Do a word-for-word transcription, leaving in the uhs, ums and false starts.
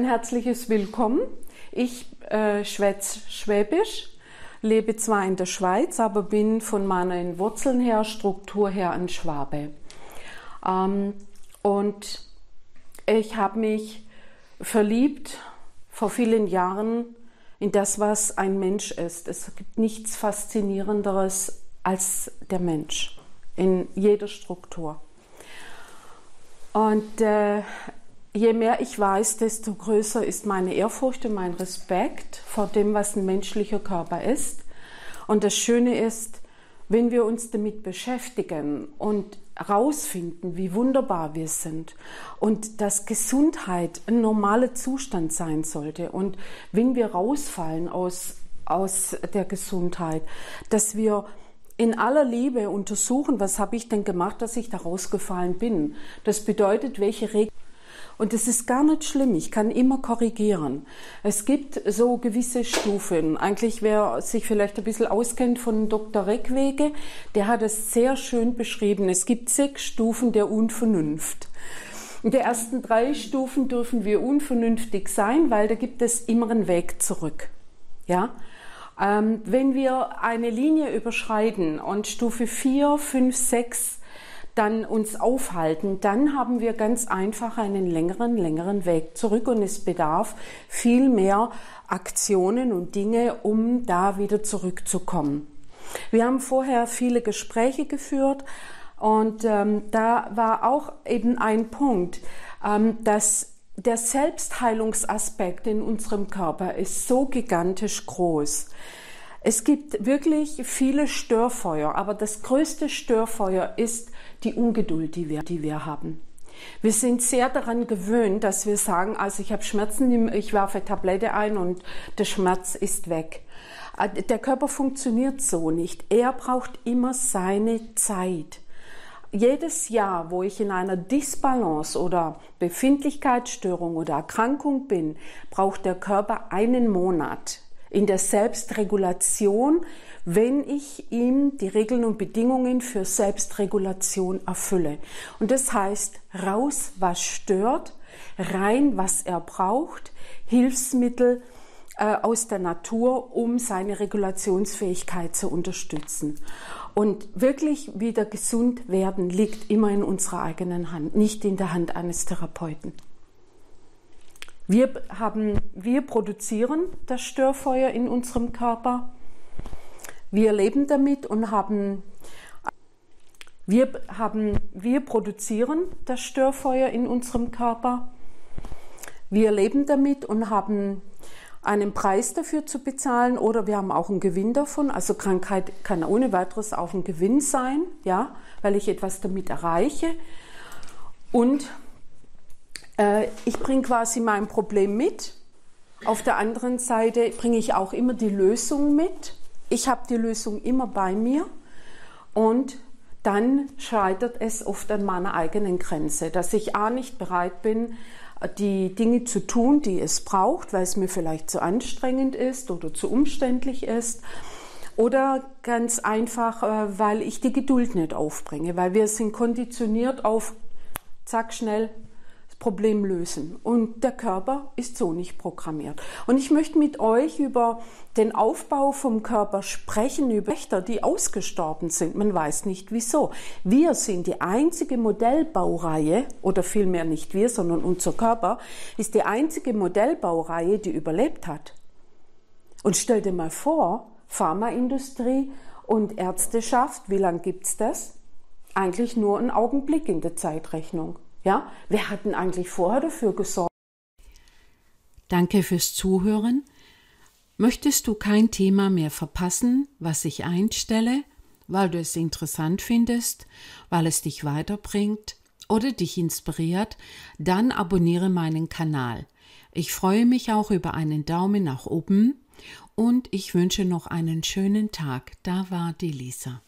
herzliches Willkommen. Ich äh, schwätze Schwäbisch, lebe zwar in der Schweiz, aber bin von meinen Wurzeln her, Struktur her ein Schwabe. Ähm, und ich habe mich verliebt vor vielen Jahren in das, was ein Mensch ist. Es gibt nichts Faszinierenderes als der Mensch in jeder Struktur. Und äh, je mehr ich weiß, desto größer ist meine Ehrfurcht und mein Respekt vor dem, was ein menschlicher Körper ist. Und das Schöne ist, wenn wir uns damit beschäftigen und herausfinden, wie wunderbar wir sind und dass Gesundheit ein normaler Zustand sein sollte und wenn wir rausfallen aus, aus der Gesundheit, dass wir in aller Liebe untersuchen, was habe ich denn gemacht, dass ich da rausgefallen bin. Das bedeutet, welche Regeln. Und das ist gar nicht schlimm, ich kann immer korrigieren. Es gibt so gewisse Stufen. Eigentlich, wer sich vielleicht ein bisschen auskennt von Doktor Reckwege, der hat es sehr schön beschrieben. Es gibt sechs Stufen der Unvernunft. In den ersten drei Stufen dürfen wir unvernünftig sein, weil da gibt es immer einen Weg zurück. Ja? Ähm, wenn wir eine Linie überschreiten und Stufe vier, fünf, sechs dann uns aufhalten, dann haben wir ganz einfach einen längeren, längeren Weg zurück und es bedarf viel mehr Aktionen und Dinge, um da wieder zurückzukommen. Wir haben vorher viele Gespräche geführt und ähm, da war auch eben ein Punkt, ähm, dass der Selbstheilungsaspekt in unserem Körper ist so gigantisch groß. Es gibt wirklich viele Störfeuer, aber das größte Störfeuer ist die Ungeduld, die wir, die wir haben. Wir sind sehr daran gewöhnt, dass wir sagen, also ich habe Schmerzen, ich werfe Tablette ein und der Schmerz ist weg. Der Körper funktioniert so nicht. Er braucht immer seine Zeit. Jedes Jahr, wo ich in einer Disbalance oder Befindlichkeitsstörung oder Erkrankung bin, braucht der Körper einen Monat in der Selbstregulation, wenn ich ihm die Regeln und Bedingungen für Selbstregulation erfülle. Und das heißt, raus, was stört, rein, was er braucht, Hilfsmittel äh, aus der Natur, um seine Regulationsfähigkeit zu unterstützen. Und wirklich wieder gesund werden liegt immer in unserer eigenen Hand, nicht in der Hand eines Therapeuten. Wir, haben, wir produzieren das Störfeuer in unserem Körper. Wir leben damit und haben, wir, haben, wir produzieren das Störfeuer in unserem Körper. Wir leben damit und haben einen Preis dafür zu bezahlen oder wir haben auch einen Gewinn davon. Also Krankheit kann ohne weiteres auch ein Gewinn sein, ja, weil ich etwas damit erreiche. Und äh, ich bringe quasi mein Problem mit. Auf der anderen Seite bringe ich auch immer die Lösung mit. Ich habe die Lösung immer bei mir und dann scheitert es oft an meiner eigenen Grenze, dass ich A nicht bereit bin, die Dinge zu tun, die es braucht, weil es mir vielleicht zu anstrengend ist oder zu umständlich ist oder ganz einfach, weil ich die Geduld nicht aufbringe, weil wir sind konditioniert auf zack, schnell das Problem lösen und der Körper ist so nicht programmiert. Und ich möchte mit euch über den Aufbau vom Körper sprechen, über Wächter, die ausgestorben sind. Man weiß nicht wieso. Wir sind die einzige Modellbaureihe, oder vielmehr nicht wir, sondern unser Körper, ist die einzige Modellbaureihe, die überlebt hat. Und stell dir mal vor, Pharmaindustrie und Ärzteschaft, wie lange gibt es das? Eigentlich nur einen Augenblick in der Zeitrechnung. Ja? Wer hat denn eigentlich vorher dafür gesorgt? Danke fürs Zuhören. Möchtest du kein Thema mehr verpassen, was ich einstelle, weil du es interessant findest, weil es dich weiterbringt oder dich inspiriert, dann abonniere meinen Kanal. Ich freue mich auch über einen Daumen nach oben und ich wünsche noch einen schönen Tag. Da war die Lisa.